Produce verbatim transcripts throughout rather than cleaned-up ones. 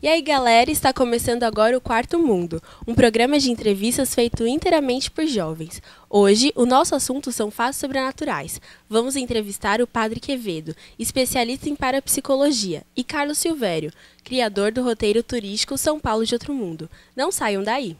E aí, galera, está começando agora o Quarto Mundo, um programa de entrevistas feito inteiramente por jovens. Hoje, o nosso assunto são fatos sobrenaturais. Vamos entrevistar o Padre Quevedo, especialista em parapsicologia, e Carlos Silvério, criador do roteiro turístico São Paulo de Outro Mundo. Não saiam daí!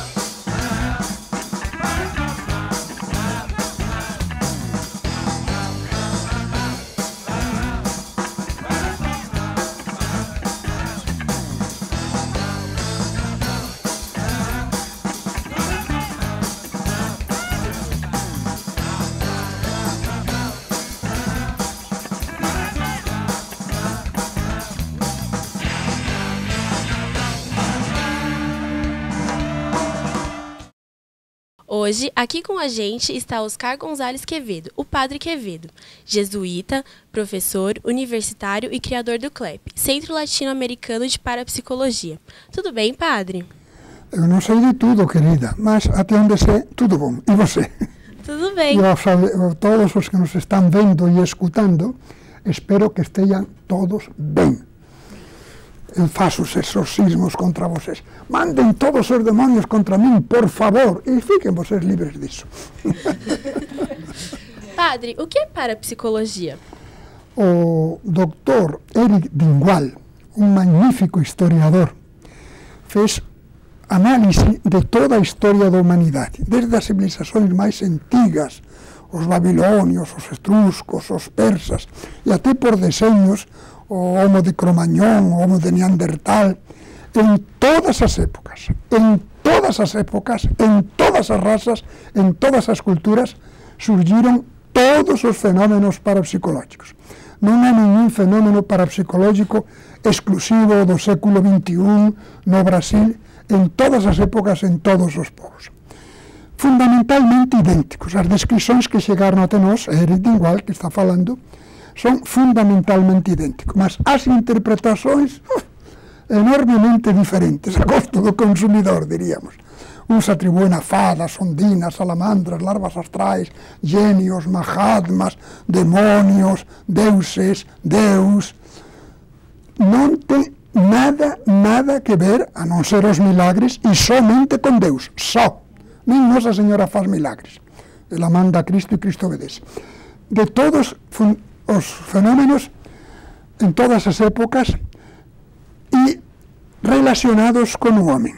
Hoje, aqui com a gente está Oscar Gonzalez Quevedo, o Padre Quevedo, jesuíta, professor, universitário e criador do C L E P, Centro Latino-Americano de Parapsicologia. Tudo bem, Padre? Eu não sei de tudo, querida, mas até onde sei, tudo bom. E você? Tudo bem. E a todos os que nos estão vendo e escutando, espero que estejam todos bem. Eu faço os exorcismos contra vocês. Mandem todos os demônios contra mim, por favor, e fiquem vocês livres disso. Padre, o que é parapsicologia? O doutor Eric Dingwall, um magnífico historiador, fez análise de toda a história da humanidade, desde as civilizações mais antigas, os babilônios, os etruscos, os persas, e até por desenhos, o Homo de Cro-Magnon, o Homo de Neandertal, em todas as épocas, em todas as épocas, em todas as raças, em todas as culturas, surgiram todos os fenómenos parapsicológicos. Não há nenhum fenômeno parapsicológico exclusivo do século vinte e um no Brasil, em todas as épocas, em todos os povos. Fundamentalmente idênticos. As descrições que chegaram até nós, Eric Dingwall, que está falando, são fundamentalmente idênticos, mas as interpretações uh, enormemente diferentes, a gosto do consumidor, diríamos. Uns atribuem a fadas, ondinas, salamandras, larvas astrais, gênios, mahatmas, demônios, deuses, Deus. Não tem nada, nada que ver, a não ser os milagres, e somente com Deus, só. Nem Nossa Senhora faz milagres. Ela manda a Cristo e Cristo obedece. De todos os fenómenos, em todas as épocas, e relacionados com o homem.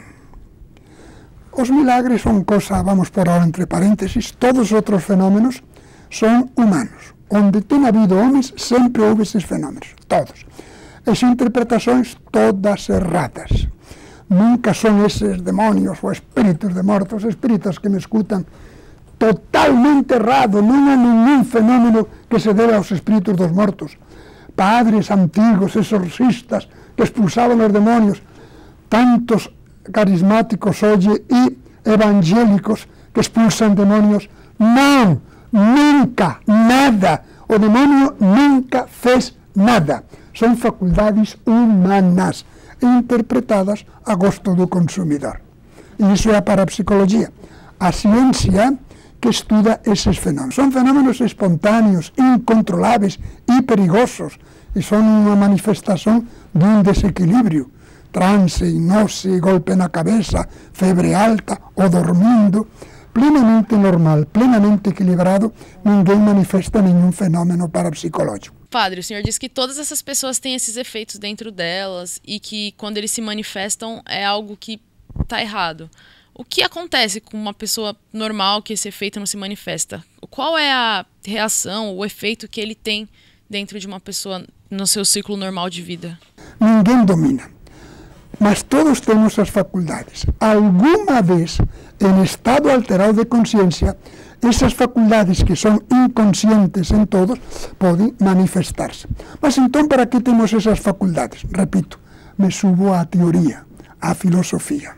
Os milagres são coisa, vamos por ahora entre parênteses, todos os outros fenómenos são humanos. Onde tem havido homens, sempre houve esses fenómenos, todos. As interpretações, todas erradas. Nunca são esses demônios ou espíritos de mortos, espíritos que me escutam, totalmente errado, não há nenhum fenômeno que se deve aos espíritos dos mortos. Padres antigos, exorcistas, que expulsavam os demônios, tantos carismáticos hoje e evangélicos que expulsam demônios, não, nunca, nada, o demônio nunca fez nada. São faculdades humanas, interpretadas a gosto do consumidor. E isso é a parapsicologia, a ciência que estuda esses fenômenos. São fenômenos espontâneos, incontroláveis e perigosos, e são uma manifestação de um desequilíbrio. Transe, hipnose, golpe na cabeça, febre alta ou dormindo, plenamente normal, plenamente equilibrado, ninguém manifesta nenhum fenômeno parapsicológico. Padre, o senhor disse que todas essas pessoas têm esses efeitos dentro delas e que quando eles se manifestam é algo que está errado. O que acontece com uma pessoa normal que esse efeito não se manifesta? Qual é a reação, o efeito que ele tem dentro de uma pessoa no seu ciclo normal de vida? Ninguém domina, mas todos temos as faculdades. Alguma vez, em estado alterado de consciência, essas faculdades que são inconscientes em todos podem manifestar-se. Mas então, para que temos essas faculdades? Repito, me subo à teoria, à filosofia.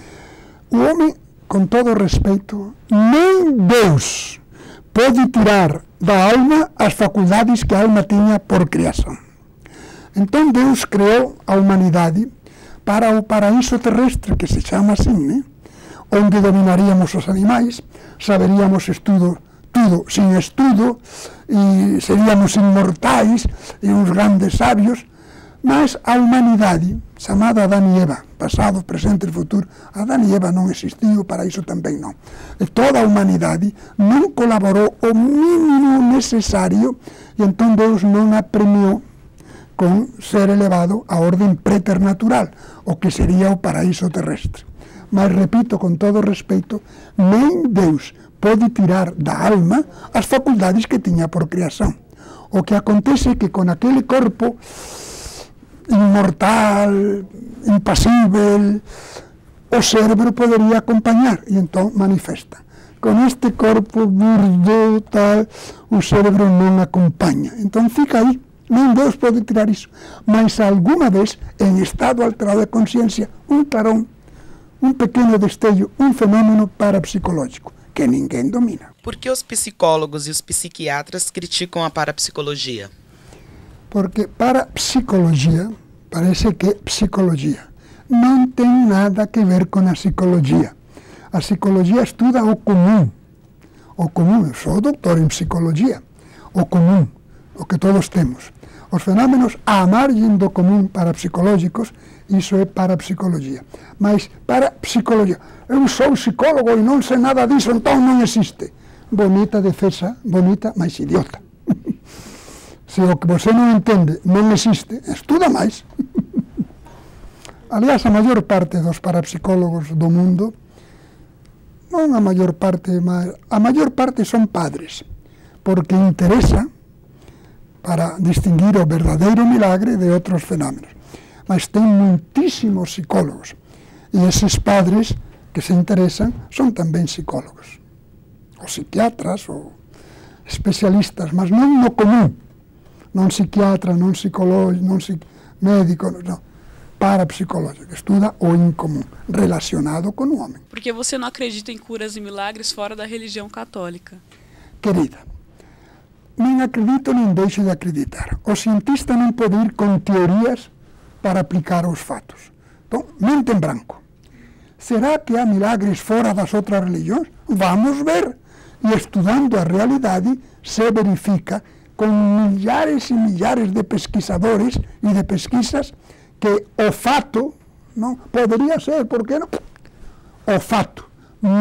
O homem, com todo respeito, nem Deus pode tirar da alma as faculdades que a alma tinha por criação. Então Deus criou a humanidade para o paraíso terrestre, que se chama assim, né? Onde dominaríamos os animais, saberíamos estudo, tudo sin estudo, e seríamos inmortais e uns grandes sábios, Mas a humanidade, chamada Adán e Eva, pasado, presente e futuro, Adán e Eva non existiu, o paraíso tamén non. E toda a humanidade non colaborou o mínimo necesario e entón Deus non a premiou con ser elevado a orden preternatural, o que sería o paraíso terrestre. Mas, repito, con todo respeito, nem Deus pode tirar da alma as facultades que tiña por creación. O que acontece é que con aquele corpo inmortal, impasível, o cérebro podería acompañar e entón manifesta. Con este corpo burdo, tal, o cérebro non acompaña. Entón fica aí, non Deus pode tirar iso. Mas alguna vez, en estado alterado de consciencia, un clarón, un pequeno destello, un fenómeno parapsicológico, que ninguém domina. Por que os psicólogos e os psiquiatras criticam a parapsicologia? Porque parapsicologia, parece que psicologia, non ten nada que ver con a psicologia. A psicologia estuda o común. O común, eu sou doutor en psicologia. O común, o que todos temos. Os fenómenos á margem do común parapsicológicos, iso é parapsicologia. Mas parapsicologia, eu sou psicólogo e non sei nada disso, entón non existe. Bonita defesa, bonita, mas idiota. Se o que você non entende non existe, estuda máis. Aliás, a maior parte dos parapsicólogos do mundo, non a maior parte, mas a maior parte son padres, porque interesa para distinguir o verdadeiro milagre de outros fenómenos. Mas ten muitísimos psicólogos, e esses padres que se interesan son tamén psicólogos, ou psiquiatras, ou especialistas, mas non no común. Non psiquiatra, non psicólogo, non médico, non, parapsicológico, estuda o incomum, relacionado com o homem. Por que você não acredita em curas e milagres fora da religião católica? Querida, nem acredito nem deixo de acreditar. O cientista non pode ir con teorias para aplicar os fatos. Então, mente en branco. Será que há milagres fora das outras religiões? Vamos ver. E estudando a realidade, se verifica con millares e millares de pesquisadores e de pesquisas que o fato, non, podería ser, por que non? O fato,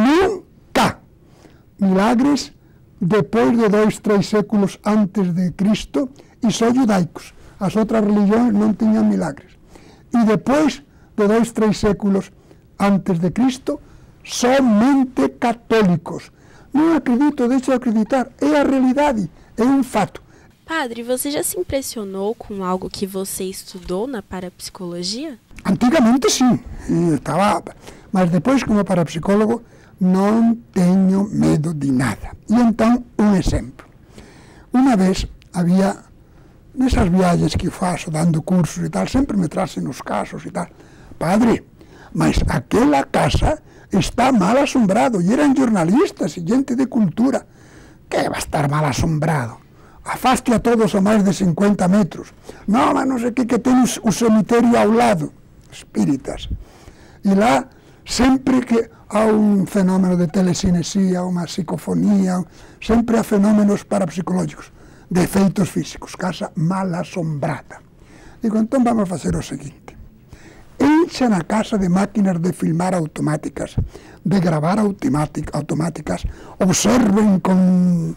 nunca milagres depois de dois, três séculos antes de Cristo e só judaicos. As outras religiões non tiñan milagres. E depois de dois, três séculos antes de Cristo, somente católicos. Non acredito, deixo de acreditar, é a realidade, é um fato. Padre, você já se impressionou com algo que você estudou na parapsicologia? Antigamente sim, estava, mas depois como parapsicólogo não tenho medo de nada. E então, um exemplo. Uma vez havia, nessas viagens que faço, dando cursos e tal, sempre me trazem os casos e tal. Padre, mas aquela casa está mal assombrado, e eram jornalistas e gente de cultura. Que vai estar mal assombrado? Afaste a todos a máis de cincuenta metros. Non, mas non sei que, que ten o cemitério ao lado. Espíritas. E lá, sempre que há un fenómeno de telecinesia, unha psicofonía, sempre há fenómenos parapsicológicos, de efeitos físicos, casa mal assombrada. Digo, entón vamos facer o seguinte. Enchan a casa de máquinas de filmar automáticas, de gravar automáticas, observen con...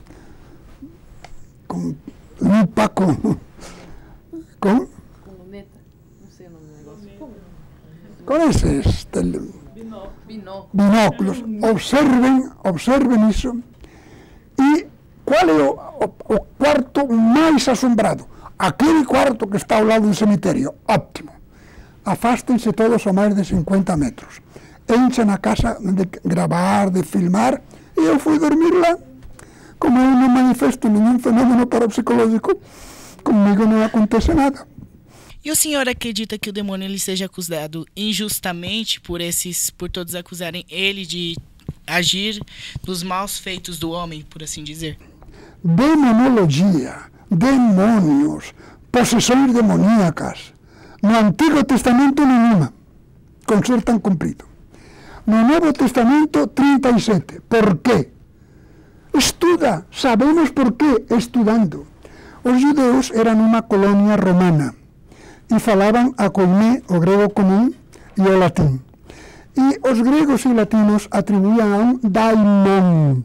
con lupa, con... con... con esos tel... binóculos, observen, observen iso, e qual é o, o, o cuarto máis asombrado? Aquele cuarto que está ao lado do cemitério, óptimo. Afástense todos a máis de cincuenta metros. Enchan a casa de gravar, de filmar, e eu fui dormir lá. Como eu non manifesto nenhum fenômeno parapsicológico, comigo não acontece nada. E o senhor acredita que o demônio ele seja acusado injustamente por esses, por todos acusarem ele de agir dos maus feitos do homem, por assim dizer? Demonologia, demônios, possessões demoníacas. No Antigo Testamento nenhuma, com ser tão comprido. No Novo Testamento, trinta e sete. Por quê? Estuda, sabemos por quê, estudando. Os judeus eram uma colônia romana e falavam a koiné, o grego comum, e o latim. E os gregos e latinos atribuíam a um daimon,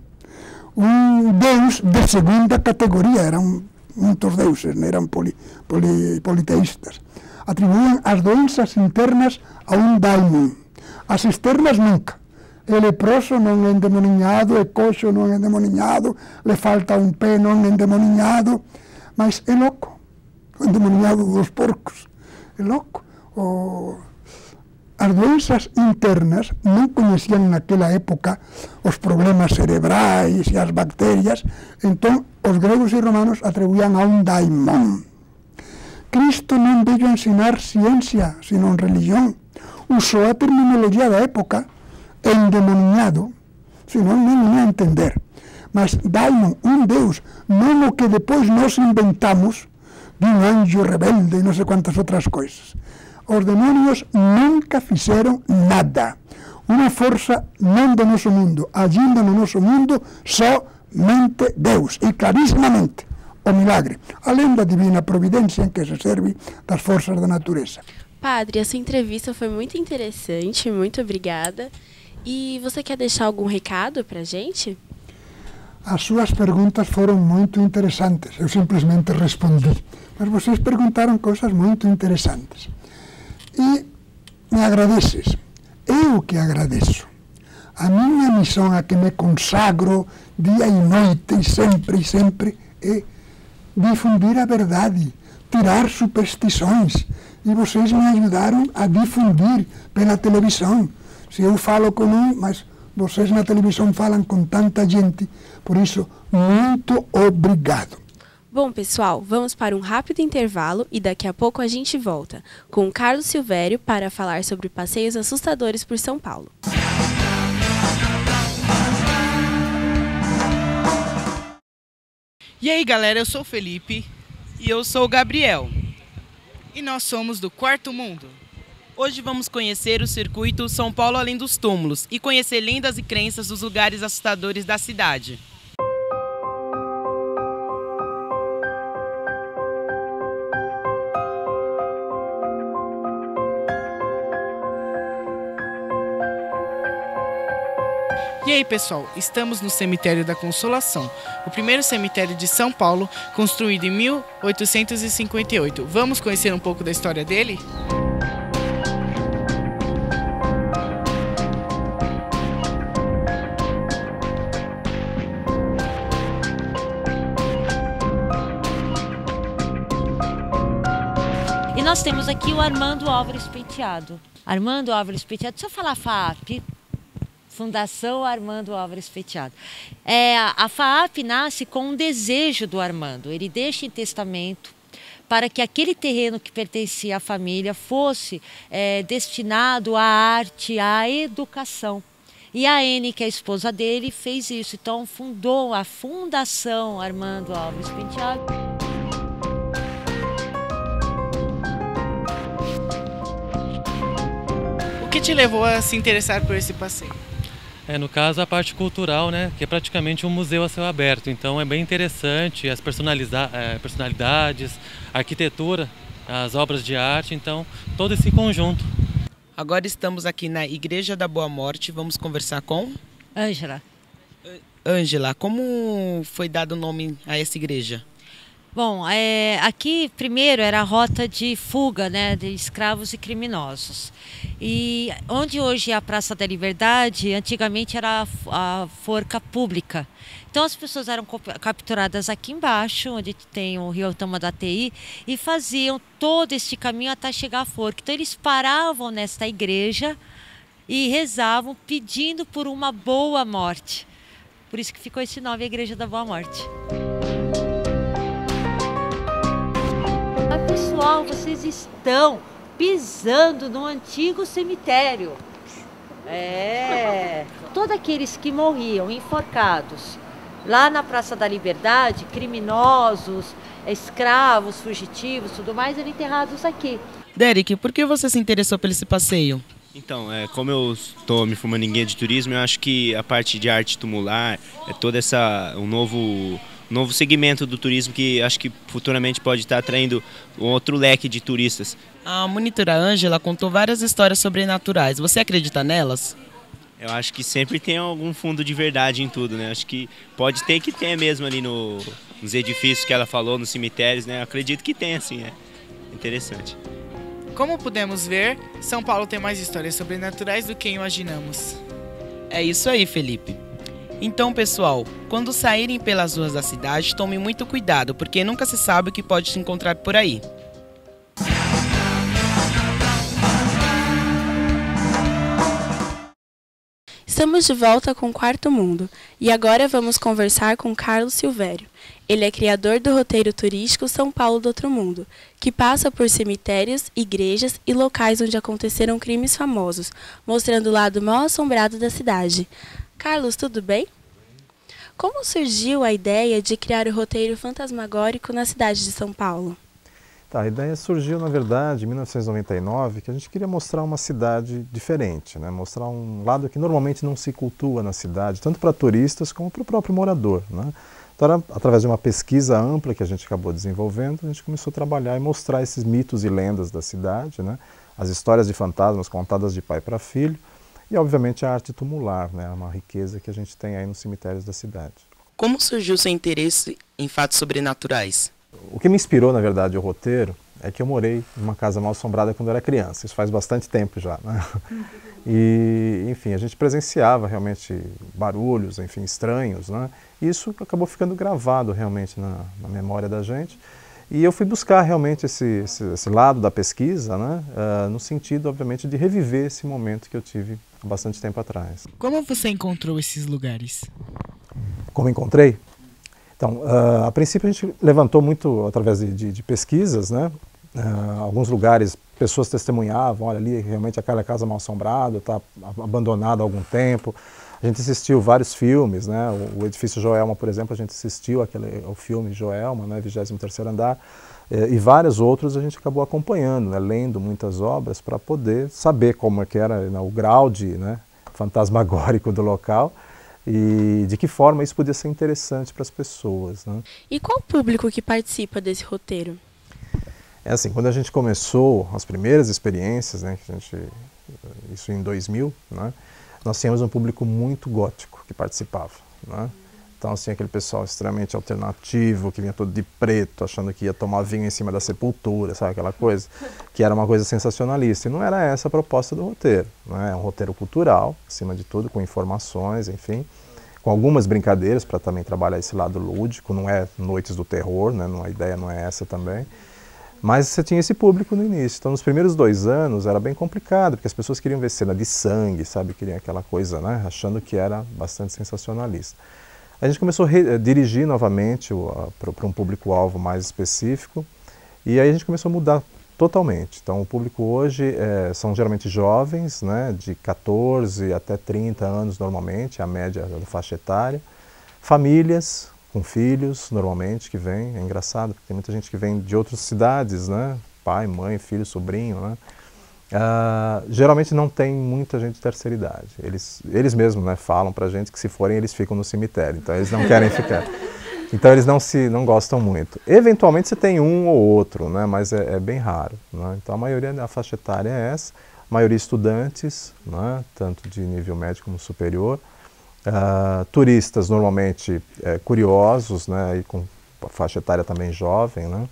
um deus de segunda categoria, eram muitos deuses, não eram poli, poli, politeístas. Atribuíam as doenças internas a um daimon, as externas nunca. O leproso não é endemoninhado, o coxo não é endemoninhado, lhe falta um pé não é endemoninhado, mas é louco, o endemoninhado dos porcos, é louco. O... As doenças internas não conheciam naquela época os problemas cerebrais e as bactérias, então os gregos e romanos atribuíam a um daimon. Cristo não veio ensinar ciência, senão religião. Usou a terminologia da época, endemoninhado, senão não ia entender. Mas daimon, um Deus, não o que depois nós inventamos de um anjo rebelde e não sei quantas outras coisas. Os demônios nunca fizeram nada. Uma força não do nosso mundo, agindo no nosso mundo, somente Deus, e clarissimamente o milagre, além da divina providência em que se serve das forças da natureza. Padre, essa entrevista foi muito interessante, muito obrigada. E você quer deixar algum recado para a gente? As suas perguntas foram muito interessantes, eu simplesmente respondi. Mas vocês perguntaram coisas muito interessantes. E me agradeces. Eu que agradeço. A minha missão a que me consagro dia e noite, e sempre e sempre, é difundir a verdade, tirar superstições. E vocês me ajudaram a difundir pela televisão. Se eu falo com um, mas vocês na televisão falam com tanta gente. Por isso, muito obrigado. Bom, pessoal, vamos para um rápido intervalo e daqui a pouco a gente volta com o Carlos Silvério para falar sobre passeios assustadores por São Paulo. E aí, galera, eu sou o Felipe. E eu sou o Gabriel. E nós somos do Quarto Mundo. Hoje vamos conhecer o circuito São Paulo Além dos Túmulos e conhecer lendas e crenças dos lugares assustadores da cidade. E aí, pessoal, estamos no Cemitério da Consolação, o primeiro cemitério de São Paulo, construído em mil oitocentos e cinquenta e oito. Vamos conhecer um pouco da história dele? E nós temos aqui o Armando Álvares Penteado. Armando Álvares Penteado, deixa eu falar F A A P. Fundação Armando Álvares Penteado. É, a F A A P nasce com um desejo do Armando. Ele deixa em testamento para que aquele terreno que pertencia à família fosse é, destinado à arte, à educação. E a Ene, que é a esposa dele, fez isso. Então fundou a Fundação Armando Álvares Penteado. O que te levou a se interessar por esse passeio? É, no caso, a parte cultural, né, que é praticamente um museu a céu aberto. Então é bem interessante as é, personalidades, a arquitetura, as obras de arte, então todo esse conjunto. Agora estamos aqui na Igreja da Boa Morte, vamos conversar com... Ângela. Ângela, como foi dado o nome a essa igreja? Bom, é, aqui primeiro era a rota de fuga, né, de escravos e criminosos. E onde hoje é a Praça da Liberdade, antigamente era a, a forca pública. Então as pessoas eram capturadas aqui embaixo, onde tem o Rio Tamanduateí, e faziam todo este caminho até chegar à forca. Então eles paravam nesta igreja e rezavam pedindo por uma boa morte. Por isso que ficou esse nome, a Igreja da Boa Morte. Pessoal, vocês estão pisando no antigo cemitério. É, todos aqueles que morriam enforcados lá na Praça da Liberdade, criminosos, escravos, fugitivos, tudo mais, eram enterrados aqui. Derek, por que você se interessou por esse passeio? Então, é, como eu estou me formando em guia de turismo, eu acho que a parte de arte tumular, é toda essa, um novo, novo segmento do turismo que acho que futuramente pode estar atraindo um outro leque de turistas. A monitora Ângela contou várias histórias sobrenaturais. Você acredita nelas? Eu acho que sempre tem algum fundo de verdade em tudo, né? Acho que pode ter que ter mesmo ali no, nos edifícios que ela falou, nos cemitérios, né? Eu acredito que tem, assim, é interessante. Como pudemos ver, São Paulo tem mais histórias sobrenaturais do que imaginamos. É isso aí, Felipe. Então, pessoal, quando saírem pelas ruas da cidade, tomem muito cuidado, porque nunca se sabe o que pode se encontrar por aí. Estamos de volta com o Quarto Mundo e agora vamos conversar com Carlos Silvério. Ele é criador do roteiro turístico São Paulo do Outro Mundo, que passa por cemitérios, igrejas e locais onde aconteceram crimes famosos, mostrando o lado mal assombrado da cidade. Carlos, tudo bem? Como surgiu a ideia de criar o roteiro fantasmagórico na cidade de São Paulo? Tá, a ideia surgiu, na verdade, em mil novecentos e noventa e nove, que a gente queria mostrar uma cidade diferente, né? Mostrar um lado que normalmente não se cultua na cidade, tanto para turistas como para o próprio morador, né? Então, era, através de uma pesquisa ampla que a gente acabou desenvolvendo, a gente começou a trabalhar e mostrar esses mitos e lendas da cidade, né? As histórias de fantasmas contadas de pai para filho e, obviamente, a arte tumular, né? Uma riqueza que a gente tem aí nos cemitérios da cidade. Como surgiu seu interesse em fatos sobrenaturais? O que me inspirou, na verdade, o roteiro é que eu morei numa casa mal assombrada quando eu era criança. Isso faz bastante tempo já, né? E, enfim, a gente presenciava realmente barulhos, enfim, estranhos, né? E isso acabou ficando gravado realmente na, na memória da gente. E eu fui buscar realmente esse, esse, esse lado da pesquisa, né? Uh, no sentido, obviamente, de reviver esse momento que eu tive há bastante tempo atrás. Como você encontrou esses lugares? Como encontrei? Então, uh, a princípio a gente levantou muito através de, de, de pesquisas, né? Uh, alguns lugares, pessoas testemunhavam, olha ali, realmente aquela casa mal assombrada, está abandonada há algum tempo. A gente assistiu vários filmes, né? O, o Edifício Joelma, por exemplo, a gente assistiu aquele, ao filme Joelma, né? vigésimo terceiro Andar, eh, e vários outros a gente acabou acompanhando, né? Lendo muitas obras para poder saber como é que era, né? O grau de, né? fantasmagórico do local. E de que forma isso podia ser interessante para as pessoas, né? E qual o público que participa desse roteiro? É assim, quando a gente começou as primeiras experiências, né, que a gente, isso em dois mil, né, nós tínhamos um público muito gótico que participava, né? Então, assim, aquele pessoal extremamente alternativo, que vinha todo de preto, achando que ia tomar vinho em cima da sepultura, sabe, aquela coisa, que era uma coisa sensacionalista. E não era essa a proposta do roteiro, né? É um roteiro cultural, acima de tudo, com informações, enfim, com algumas brincadeiras para também trabalhar esse lado lúdico, não é noites do terror, né? Não, a ideia não é essa também. Mas você tinha esse público no início. Então, nos primeiros dois anos era bem complicado, porque as pessoas queriam ver cena de sangue, sabe, queriam aquela coisa, né? Achando que era bastante sensacionalista. A gente começou a dirigir novamente para um público-alvo mais específico e aí a gente começou a mudar totalmente. Então o público hoje é, são geralmente jovens, né, de quatorze até trinta anos normalmente, a média da faixa etária, famílias com filhos normalmente que vêm, é engraçado porque tem muita gente que vem de outras cidades, né, pai, mãe, filho, sobrinho, né. Uh, geralmente não tem muita gente de terceira idade. Eles, eles mesmos, né, falam pra gente que se forem eles ficam no cemitério, então eles não querem ficar. Então eles não, se, não gostam muito. Eventualmente você tem um ou outro, né, mas é, é bem raro, né? Então a maioria da faixa etária é essa, a maioria estudantes, né, tanto de nível médio como superior, uh, turistas normalmente é, curiosos, né, e com faixa etária também jovem, né?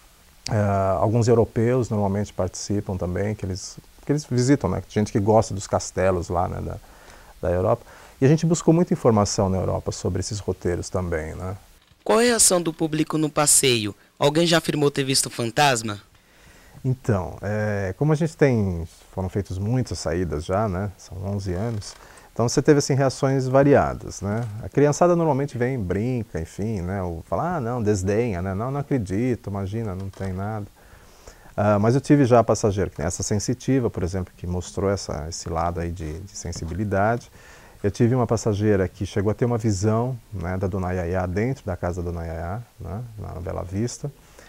Uh, alguns europeus normalmente participam também, que eles, que eles visitam, né? Gente que gosta dos castelos lá, né, da, da Europa. E a gente buscou muita informação na Europa sobre esses roteiros também, né? Qual é a reação do público no passeio? Alguém já afirmou ter visto fantasma? Então, é, como a gente tem, foram feitas muitas saídas já, né? São onze anos. Então você teve assim reações variadas, né? A criançada normalmente vem, brinca, enfim, né? Ou fala, ah, não, desdenha, né? Não, não acredito, imagina, não tem nada. Uh, mas eu tive já passageiro, que tem essa sensitiva, por exemplo, que mostrou essa, esse lado aí de, de sensibilidade. Eu tive uma passageira que chegou a ter uma visão, né, da Dona Yaya dentro da casa da Dona Yaya, né, na Bela Vista.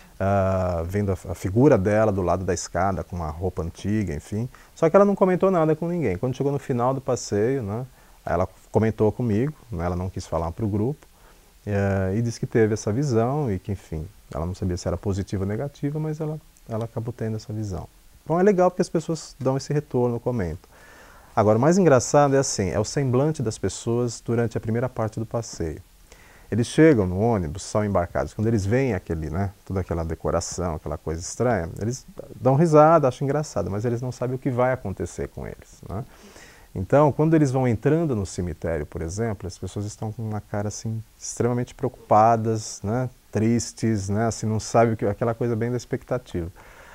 Uh, vendo a, a figura dela do lado da escada com uma roupa antiga, enfim. Só que ela não comentou nada com ninguém. Quando chegou no final do passeio, né, ela comentou comigo, né, ela não quis falar para o grupo. É, e disse que teve essa visão e que, enfim, ela não sabia se era positiva ou negativa, mas ela, ela acabou tendo essa visão. Então é legal porque as pessoas dão esse retorno, comentam. Agora, o mais engraçado é assim, é o semblante das pessoas durante a primeira parte do passeio. Eles chegam no ônibus, são embarcados, quando eles veem aquele, né, toda aquela decoração, aquela coisa estranha, eles dão risada, acham engraçado, mas eles não sabem o que vai acontecer com eles, né? Então, quando eles vão entrando no cemitério, por exemplo, as pessoas estão com uma cara assim extremamente preocupadas, né, tristes, né, assim, não sabem o que, aquela coisa bem da expectativa.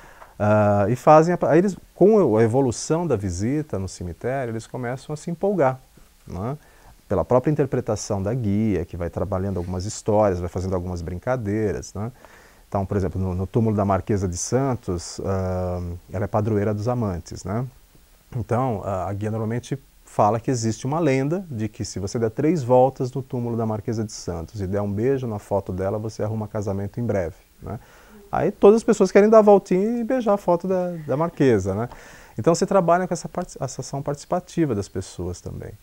Uh, e fazem, aí eles, com a evolução da visita no cemitério, eles começam a se empolgar, né? Pela própria interpretação da guia, que vai trabalhando algumas histórias, vai fazendo algumas brincadeiras, né? Então, por exemplo, no, no túmulo da Marquesa de Santos, uh, ela é padroeira dos amantes, né? Então, uh, a guia normalmente fala que existe uma lenda de que se você der três voltas no túmulo da Marquesa de Santos e der um beijo na foto dela, você arruma casamento em breve, né? Aí todas as pessoas querem dar a voltinha e beijar a foto da, da Marquesa, né? Então, você trabalha com essa, part essa ação participativa das pessoas também.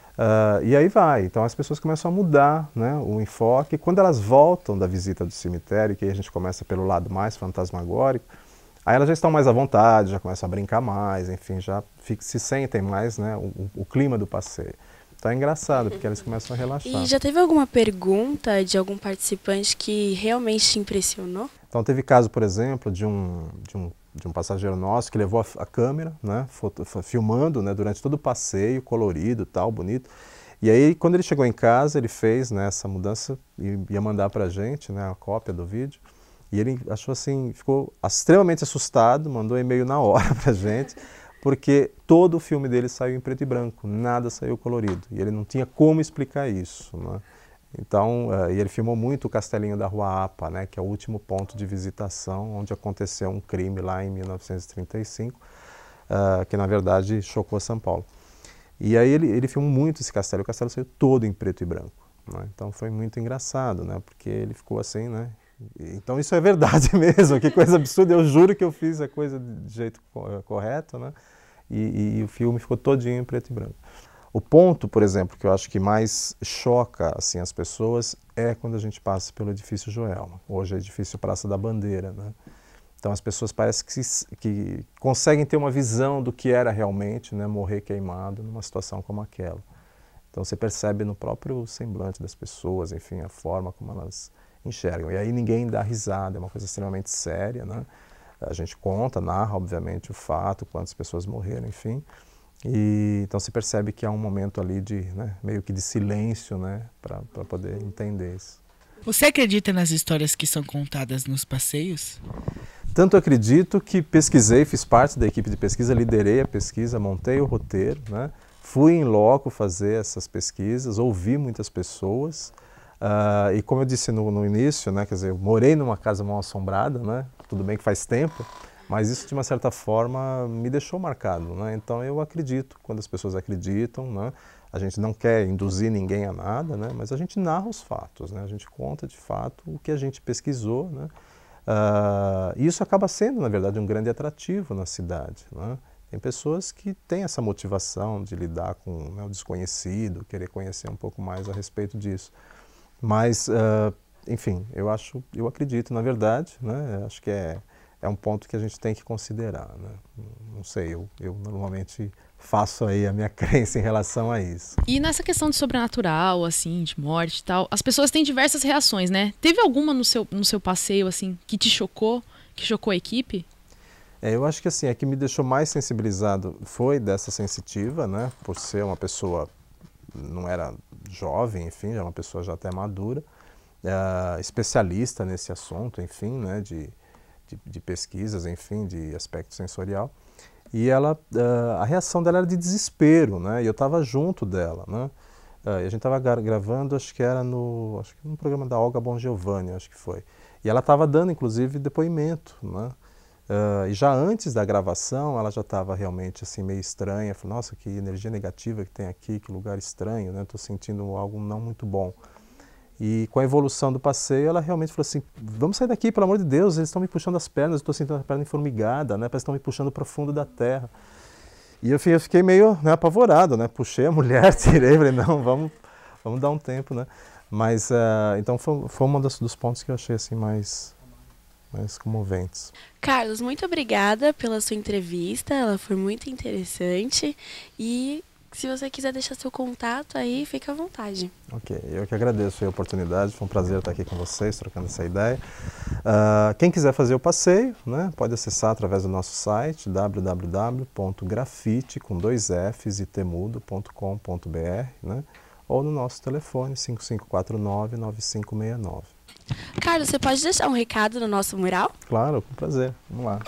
Uh, e aí vai, então as pessoas começam a mudar, né, o enfoque. Quando elas voltam da visita do cemitério, que aí a gente começa pelo lado mais fantasmagórico, aí elas já estão mais à vontade, já começam a brincar mais, enfim, já fica, se sentem mais, né, o, o clima do passeio. Então é engraçado, porque elas começam a relaxar. E já teve alguma pergunta de algum participante que realmente te impressionou? Então teve caso, por exemplo, de um, de um de um passageiro nosso que levou a, a câmera, né, foto, filmando, né, durante todo o passeio, colorido, tal, bonito. E aí, quando ele chegou em casa, ele fez, né, essa mudança e ia mandar para a gente, né, a cópia do vídeo. E ele achou assim, ficou extremamente assustado, mandou um e-mail na hora para a gente, porque todo o filme dele saiu em preto e branco, nada saiu colorido. E ele não tinha como explicar isso, né? Então, uh, e ele filmou muito o Castelinho da Rua Apa, né, que é o último ponto de visitação, onde aconteceu um crime lá em mil novecentos e trinta e cinco, uh, que na verdade chocou São Paulo. E aí ele, ele filmou muito esse castelo, o castelo saiu todo em preto e branco, né? Então foi muito engraçado, né, porque ele ficou assim, né. Então isso é verdade mesmo, que coisa absurda, eu juro que eu fiz a coisa de jeito correto, né, e, e, e o filme ficou todinho em preto e branco. O ponto, por exemplo, que eu acho que mais choca assim, as pessoas é quando a gente passa pelo edifício Joelma. Hoje é o edifício Praça da Bandeira, né? Então as pessoas parecem que, que conseguem ter uma visão do que era realmente, né, morrer queimado numa situação como aquela. Então você percebe no próprio semblante das pessoas, enfim, a forma como elas enxergam. E aí ninguém dá risada, é uma coisa extremamente séria, né? A gente conta, narra, obviamente, o fato, quantas pessoas morreram, enfim. E, então se percebe que há um momento ali de, né, meio que de silêncio, né, para poder entender isso. Você acredita nas histórias que são contadas nos passeios? Tanto acredito que pesquisei, fiz parte da equipe de pesquisa, liderei a pesquisa, montei o roteiro, né, fui em loco fazer essas pesquisas, ouvi muitas pessoas, uh, e como eu disse no, no início, né, quer dizer, eu morei numa casa mal assombrada, né, tudo bem que faz tempo, mas isso, de uma certa forma, me deixou marcado, né? Então, eu acredito, quando as pessoas acreditam, né? A gente não quer induzir ninguém a nada, né? Mas a gente narra os fatos, né? A gente conta, de fato, o que a gente pesquisou, né? Uh, e isso acaba sendo, na verdade, um grande atrativo na cidade, né? Tem pessoas que têm essa motivação de lidar com, né, o desconhecido, querer conhecer um pouco mais a respeito disso. Mas, uh, enfim, eu acho, eu acredito, na verdade, né? Acho que é... É um ponto que a gente tem que considerar, né? Não sei, eu, eu normalmente faço aí a minha crença em relação a isso. E nessa questão de sobrenatural, assim, de morte e tal, as pessoas têm diversas reações, né? Teve alguma no seu, no seu passeio, assim, que te chocou, que chocou a equipe? É, eu acho que assim, a que me deixou mais sensibilizado foi dessa sensitiva, né? Por ser uma pessoa, não era jovem, enfim, já uma pessoa já até madura, uh, especialista nesse assunto, enfim, né? De, De, de pesquisas, enfim, de aspecto sensorial, e ela, uh, a reação dela era de desespero, né, e eu estava junto dela, né, uh, e a gente estava gravando, acho que era no, acho que no programa da Olga Bongiovanni, acho que foi, e ela estava dando, inclusive, depoimento, né, uh, e já antes da gravação, ela já estava realmente, assim, meio estranha, falou, nossa, que energia negativa que tem aqui, que lugar estranho, né, estou sentindo algo não muito bom. E com a evolução do passeio, ela realmente falou assim, vamos sair daqui, pelo amor de Deus, eles estão me puxando as pernas, eu estou sentindo a perna formigada, né, parece que estão me puxando para o fundo da terra. E eu fiquei meio, né, apavorado, né, puxei a mulher, tirei, falei, não, vamos, vamos dar um tempo, né. Mas, uh, então foi, foi um dos, dos pontos que eu achei assim mais, mais comoventes. Carlos, muito obrigada pela sua entrevista, ela foi muito interessante e se você quiser deixar seu contato aí, fica à vontade. Ok, eu que agradeço a oportunidade, foi um prazer estar aqui com vocês, trocando essa ideia. Uh, quem quiser fazer o passeio, né, pode acessar através do nosso site w w w ponto grafite com dois Fs e temudo ponto com ponto b r, né, ou no nosso telefone cinco cinco quatro nove, nove cinco seis nove. Carlos, você pode deixar um recado no nosso mural? Claro, com prazer. Vamos lá.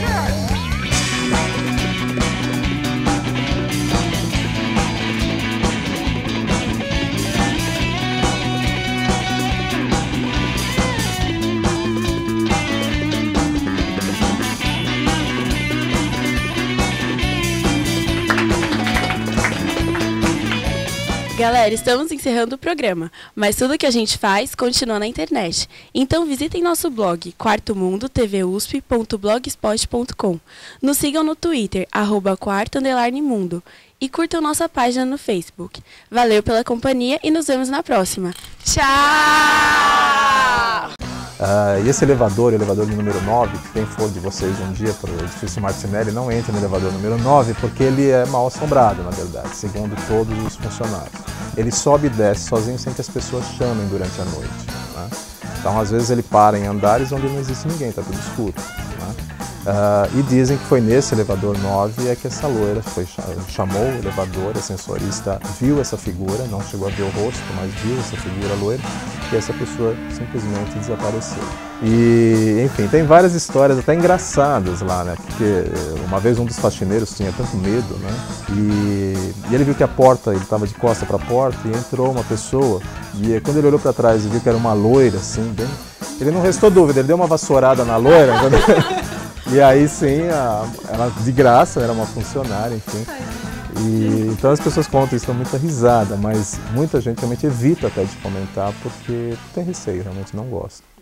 Galera, estamos encerrando o programa, mas tudo que a gente faz continua na internet. Então visitem nosso blog, quarto mundo t v u s p ponto blogspot ponto com. Nos sigam no Twitter, arroba quarto underline mundo. E curtam nossa página no Facebook. Valeu pela companhia e nos vemos na próxima. Tchau! Uh, e esse elevador, o elevador número nove, quem for de vocês um dia para o edifício Martinelli, não entre no elevador número nove, porque ele é mal assombrado, na verdade, segundo todos os funcionários. Ele sobe e desce sozinho sem que as pessoas chamem durante a noite, né? Então, às vezes, ele para em andares onde não existe ninguém, está tudo escuro, né? Uh, e dizem que foi nesse elevador nove é que essa loira foi, chamou o elevador, a sensorista viu essa figura, não chegou a ver o rosto, mas viu essa figura loira, e essa pessoa simplesmente desapareceu. E, enfim, tem várias histórias até engraçadas lá, né? Porque uma vez um dos faxineiros tinha tanto medo, né? E, e ele viu que a porta, ele estava de costa para a porta e entrou uma pessoa, e quando ele olhou para trás e viu que era uma loira, assim, bem, ele não restou dúvida, ele deu uma vassourada na loira. E aí sim, a, ela de graça, era uma funcionária, enfim. E, então as pessoas contam isso com muita risada, mas muita gente realmente evita até de comentar porque tem receio, realmente não gosta.